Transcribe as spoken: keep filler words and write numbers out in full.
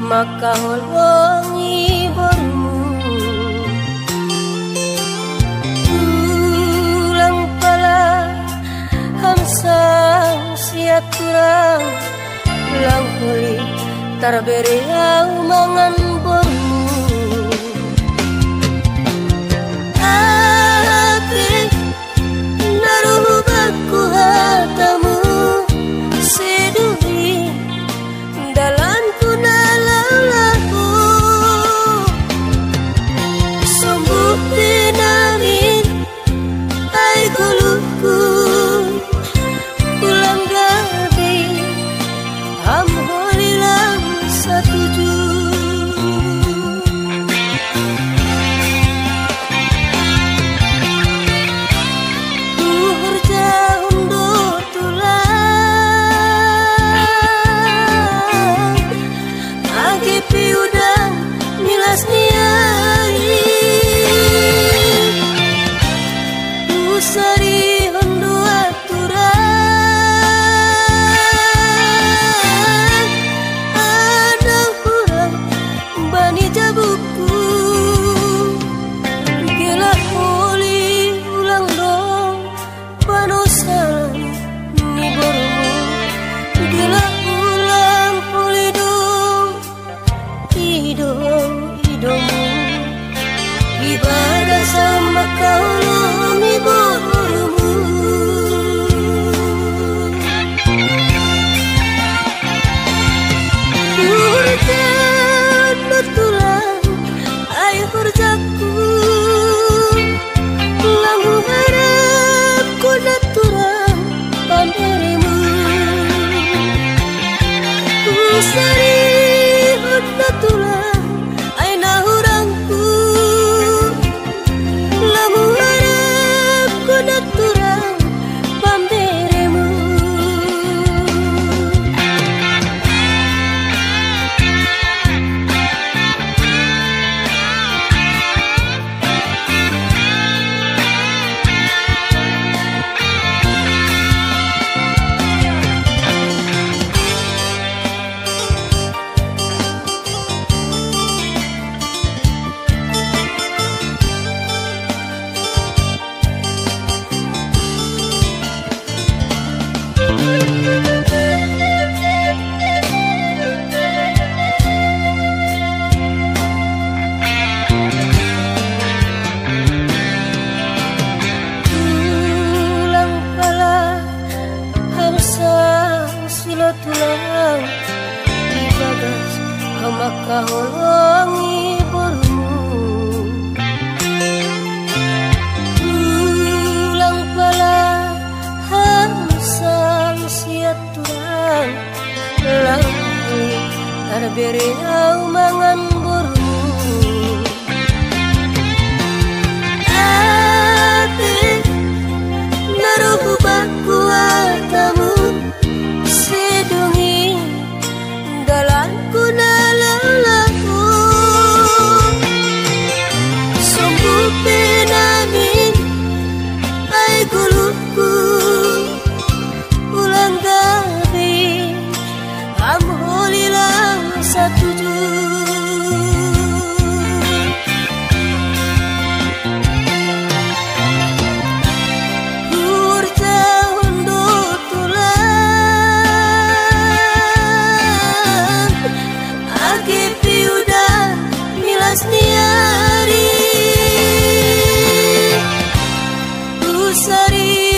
maka holongi bormu ulang pala hamsang siat kurang lang huli tarbere au mangan bormu ate naruh baku hatamu seduri dalanku nalalahu sembuh tenangin ai guluku ulang gabi am holilang satuju Sari hondo aturan ada kurang bani jabuku gila holi ulang dong panosalan ni bormu gila ulang holi dong idong idongmu ibadah sama kau mi bormu Hurjan betulan ay hurjaku lamu harap ku naturan pamerimu usari hud natulan ay nahurangku lamu harap ku naturan pamerimu tulang di bagas maka holongi bormu ulang pala hamsang siat tulang langi tarbere au mangan bormu ate naruh baku hatamu sedungi dalanku nalalahu sembuh penamin ai guluku ulang gabi am holilang satuju niari usari